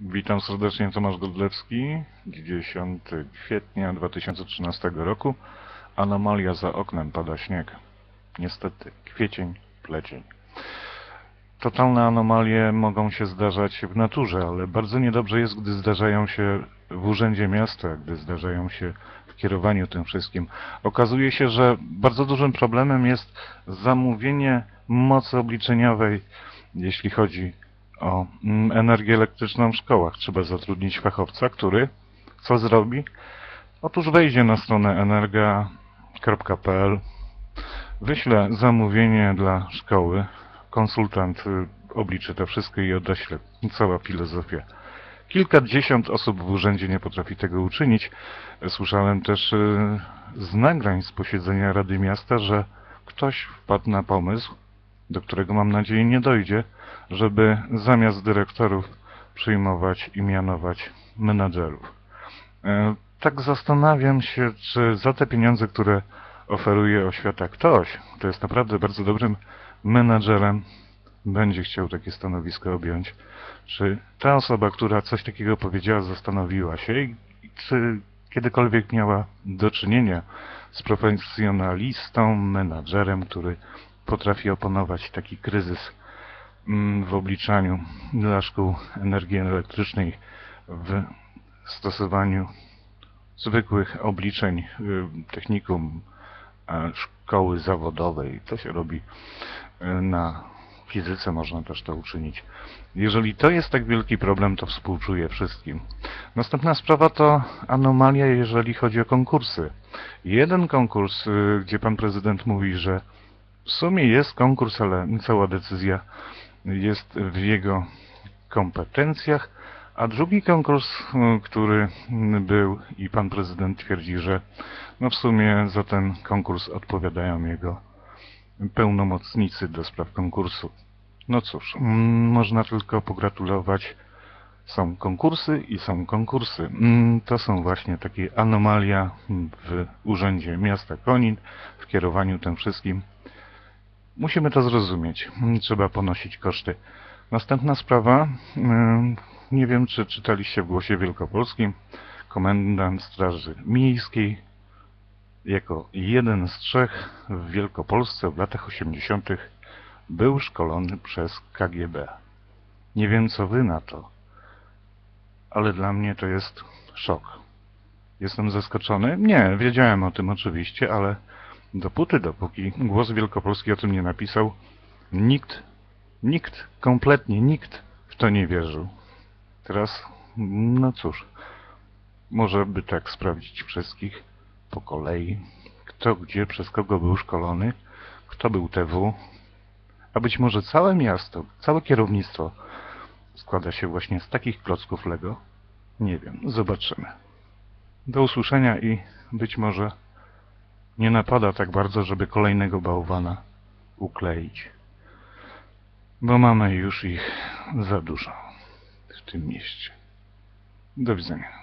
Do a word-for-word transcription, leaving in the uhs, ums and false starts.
Witam serdecznie, Tomasz Godlewski. dziesiątego kwietnia dwa tysiące trzynastego roku. Anomalia za oknem, pada śnieg. Niestety, kwiecień, plecień. Totalne anomalie mogą się zdarzać w naturze, ale bardzo niedobrze jest, gdy zdarzają się w urzędzie miasta, gdy zdarzają się w kierowaniu tym wszystkim. Okazuje się, że bardzo dużym problemem jest zamówienie mocy obliczeniowej, jeśli chodzi o energię elektryczną w szkołach. Trzeba zatrudnić fachowca, który co zrobi? Otóż wejdzie na stronę energa kropka p l, wyśle zamówienie dla szkoły, konsultant obliczy to wszystko i odeśle. Cała filozofia. Kilkadziesiąt osób w urzędzie nie potrafi tego uczynić. Słyszałem też z nagrań z posiedzenia Rady Miasta, że ktoś wpadł na pomysł, do którego mam nadzieję nie dojdzie, żeby zamiast dyrektorów przyjmować i mianować menadżerów. Tak zastanawiam się, czy za te pieniądze, które oferuje oświata ktoś, kto jest naprawdę bardzo dobrym menadżerem, będzie chciał takie stanowisko objąć. Czy ta osoba, która coś takiego powiedziała, zastanowiła się i czy kiedykolwiek miała do czynienia z profesjonalistą, menadżerem, który potrafi opanować taki kryzys w obliczaniu dla szkół energii elektrycznej w stosowaniu zwykłych obliczeń technikum szkoły zawodowej. To się robi na fizyce, można też to uczynić. Jeżeli to jest tak wielki problem, to współczuję wszystkim. Następna sprawa to anomalia, jeżeli chodzi o konkursy. Jeden konkurs, gdzie pan prezydent mówi, że w sumie jest konkurs, ale cała decyzja jest w jego kompetencjach, a drugi konkurs, który był i pan prezydent twierdzi, że no w sumie za ten konkurs odpowiadają jego pełnomocnicy do spraw konkursu. No cóż, można tylko pogratulować. Są konkursy i są konkursy. To są właśnie takie anomalia w Urzędzie Miasta Konin, w kierowaniu tym wszystkim. Musimy to zrozumieć. Trzeba ponosić koszty. Następna sprawa. Nie wiem, czy czytaliście w Głosie Wielkopolskim. Komendant Straży Miejskiej jako jeden z trzech w Wielkopolsce w latach osiemdziesiątych był szkolony przez K G B. Nie wiem, co wy na to, ale dla mnie to jest szok. Jestem zaskoczony. Nie, wiedziałem o tym oczywiście, ale dopóty, dopóki Głos Wielkopolski o tym nie napisał, nikt, nikt, kompletnie nikt w to nie wierzył. Teraz, no cóż, może by tak sprawdzić wszystkich po kolei, kto gdzie, przez kogo był szkolony, kto był T W, a być może całe miasto, całe kierownictwo składa się właśnie z takich klocków Lego. Nie wiem, zobaczymy. Do usłyszenia i być może nie napada tak bardzo, żeby kolejnego bałwana ukleić. Bo mamy już ich za dużo w tym mieście. Do widzenia.